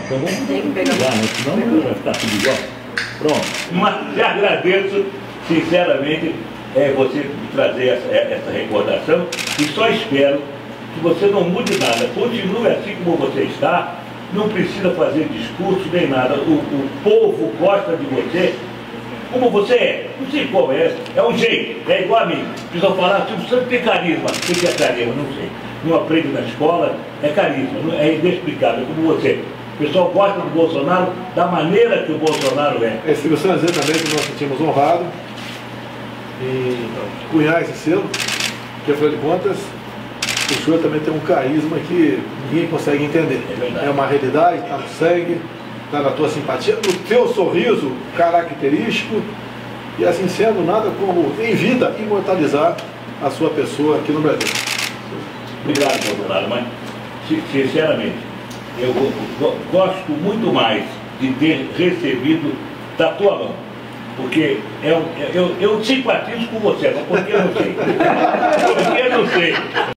Então vamos pegar, né? Senão vai ficar tudo igual. Pronto. Mas te agradeço, sinceramente, você trazer essa recordação e só espero que você não mude nada. Continue assim como você está, não precisa fazer discurso nem nada. O povo gosta de você como você é. Não sei qual é um jeito, é igual a mim. Precisa falar, você tem carisma. O que é carisma? Não sei. Não aprende na escola, é carisma, é inexplicável, como você. O pessoal gosta do Bolsonaro da maneira que o Bolsonaro é. Se você dizer também que nós sentimos honrado em cunhar esse selo, que afinal de contas, o senhor também tem um carisma que ninguém consegue entender. É uma realidade, está no sangue, está na tua simpatia, no teu sorriso característico, e assim sendo, nada como em vida imortalizar a sua pessoa aqui no Brasil. Obrigado, Bolsonaro, mas sinceramente, eu gosto muito mais de ter recebido da tua mão, porque eu simpatizo com você, mas porque eu não sei. Porque eu não sei.